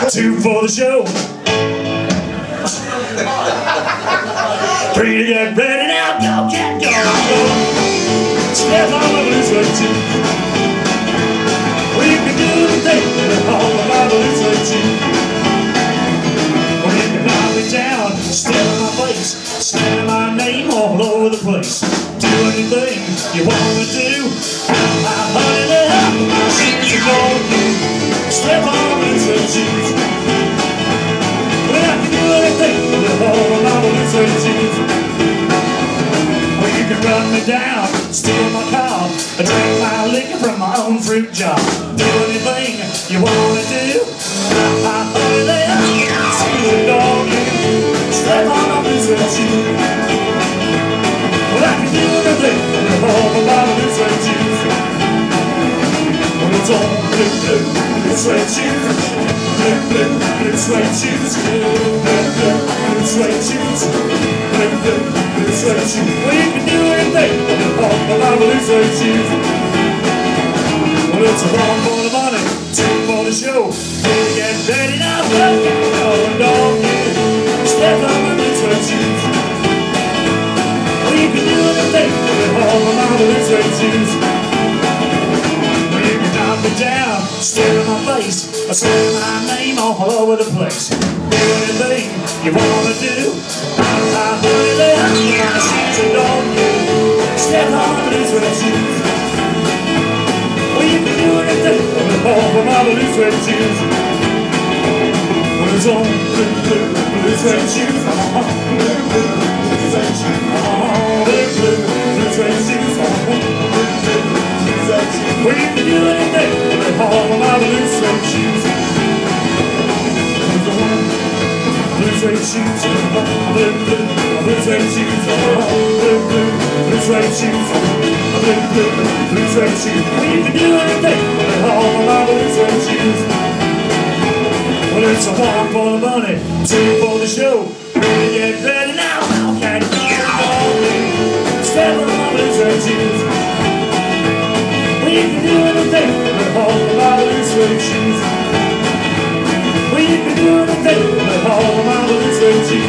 Two for the show. Three to get ready now. Go, cat, go, go. Step on my blue suede shoes. We can do the thing with all of my blue suede shoes. Or you can knock me down, step in my face, slam my name all over the place. Do anything you wanna do. I'm hunting it up, my shoes are for you. Step on my blue suede shoes. Well, I can do anything with all of my blue suede shoes. Well, you can run me down, steal my car, drink my liquor from my own fruit jar. Do anything you wanna do. I'm hunting it up, my shoes are for you. Step on my blue suede shoes. Well, I can do anything with all of my blue suede shoes. Well, it's all blue, blue, blue suede shoes. Blue, blue, blue suede shoes. Blue, blue, blue suede shoes. Blue, blue, blue suede shoes. Well, you can do anything with all of my blue suede shoes. Well, it's a one for the money, two for the show. Get ready now, work out, go and dog you. Step on my blue suede shoes. Well, you can do anything with all of my blue suede shoes. Well, you can knock me down, stare in my face, I swear my name all over the place. Do anything you wanna do. I'm really happy when I see you, don't you? Step on my blue suede shoes. Well, you can do anything with all of my blue suede shoes. Well, it's on blue, blue, blue suede shoes. Blue, blue, blue suede shoes. Blue, blue, blue suede shoes. Blue, blue, blue suede shoes. Well, you can do anything with all of my blue suede shoes. Blue suede shoes. Blue, blue, blue suede shoes. Blue, blue, blue suede shoes. Blue, blue, blue suede shoes. Well, you can do anything with all of my blue suede shoes. Well, it's a one for the money, two for the show. Really get ready now, now can you step on my blue suede shoes. Well, you can do anything with all of my blue suede shoes. Well, you can do anything with all of my blue suede shoes.